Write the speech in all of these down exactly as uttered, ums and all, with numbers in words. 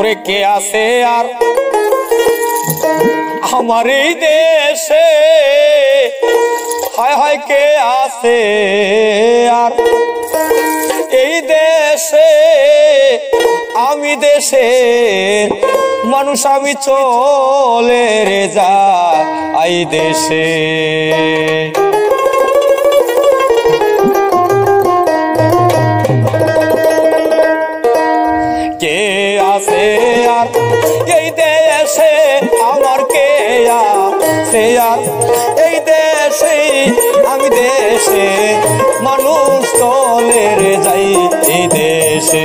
ওরে কে আছে আর আমার এই দেশে, হায় হায় কে আছে আর এই দেশে, আমি দেশের মানুষ, আমি চলে রে যাই দেশে। কে আছে আর এই দেশে, আমার কে আছে আর এই দেশে, আমি দেশে মানুষ চলে রে যাই এই দেশে।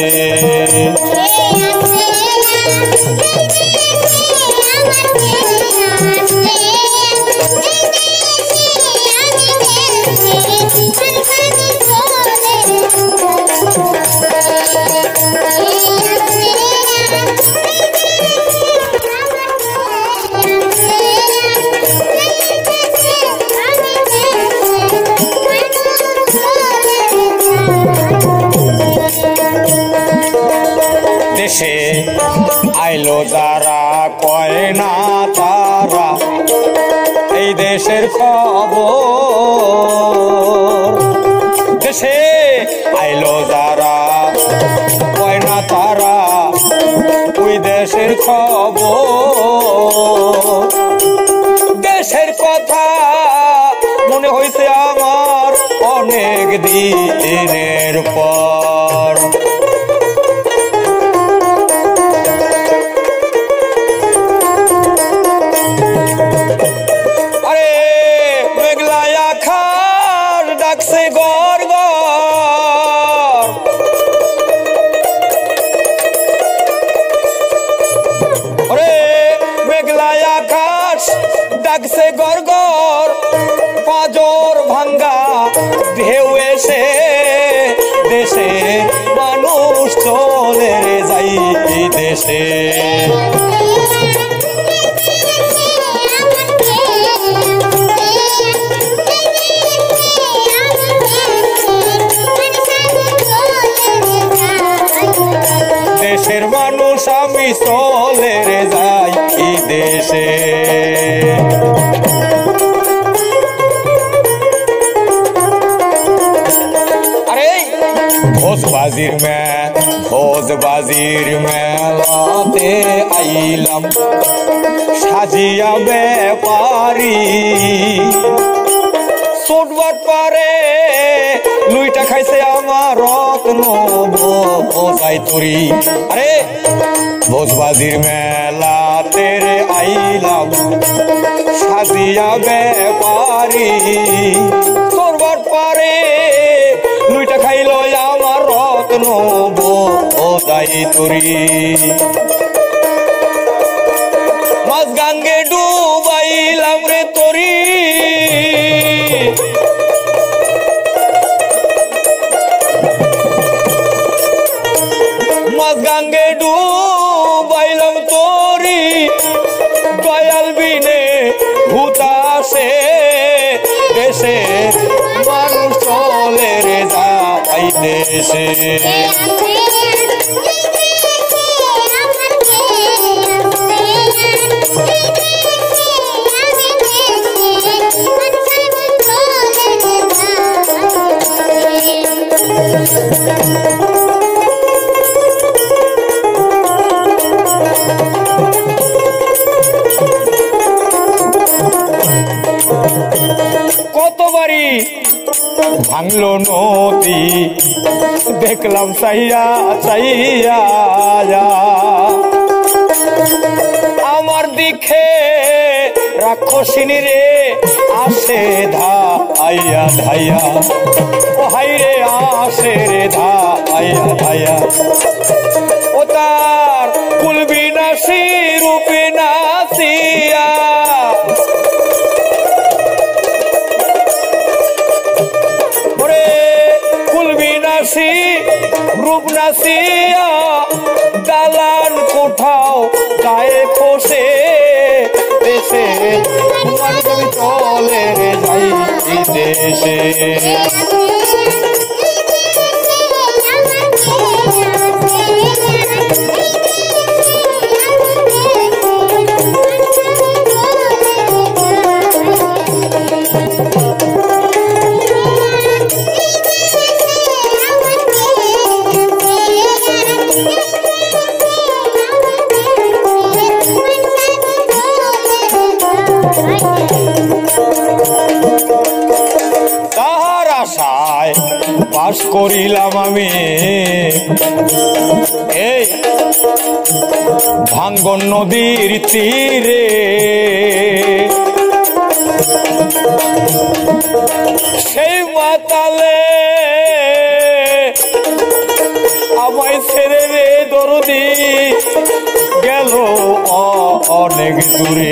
দেশে আইলো যারা কয় না তারা এই দেশের খবর। দেশে আইলো যারা কয় না তারা ওই দেশের খবর। দেশের কথা মনে হইছে আমার অনেক দিনের পর। ডাকছে গর গর, ওরে মেঘলা আকাশ ডাকছে গর গর, পাজর ভাঙ্গা ঢেউ এসে দেশে মানুষ চলে রে যাই দেশে। দেশের মানুষ আমি চলে রে যাই এই দেশে। আরে ভোজবাজির মে ভোজবাজির মেলাতে আইলাম সাজিয়া ব্যাপারি, ছোটবার পারে লুইটা খাইছে আমার রত্ন বোঝাই তুরি। আরে ভোজবাজির মেলাতে রে আইলাম সাজিয়া ব্যাপারি, ছোটবার পারে লুইটা খাইল আমার রত্ন বোঝাই তুরি। মাছ গাঙ্গে ডুবাইলাম রে তরি, মাছ গাঙ্গে ডুবাইলাম তরি, দয়াল বিনে ভূতাসে দেশে মানুষ চলে রে যাই দেশে। কতবারই ভাঙলো নদী দেখলাম চাইয়া চাইয়া, আমার দিকে রাক্ষসিনী রে আসে ধাইয়া ধাইয়া, ও হাই রে আসে রে ধাইয়া ধাইয়া। ও তার কুল বিনাশী রূপে নাচিয়া, রূপ নাচিয়া দালান কোঠাও গায়ে খসে দেশে মানুষ চলে রে যাই দেশে। এই ভাঙ্গন নদীর তীরে সেই মাতালে আমায় ছেড়ে রে দরদি গেল অনেক দূরে।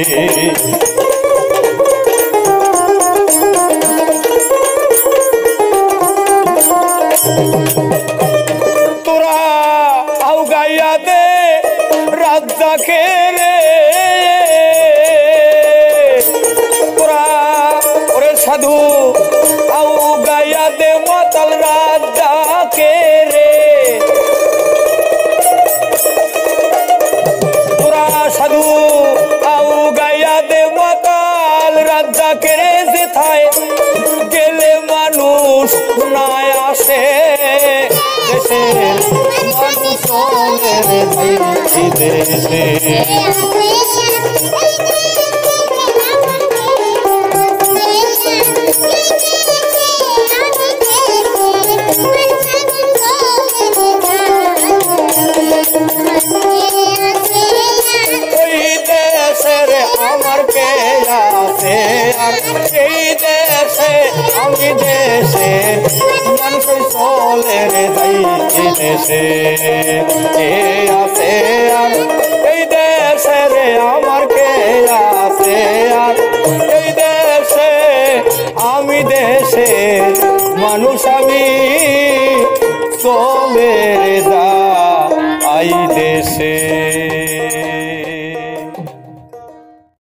তোরা আউ গাইয়া দে রাজ্জাকে রে, তোরা ওরে সাধু আউ গাইয়া দে মাতাল রাজ্জাকে রে। তোরা সাধু আউ গাইয়া দে মাতাল রাজ্জাকে রে, যেথায় গেলে মানুষ নাই আসে দেশের মানুষ চলে দেশে। আমার কে আছে আর এই দেশে, আমি দেশে মানুষ চলে রে যাই দেশে। কে আছে আর এই দেশে রে, আমার কে আছে আর এই দেশে, আমি দেশে মানুষ আমি চলে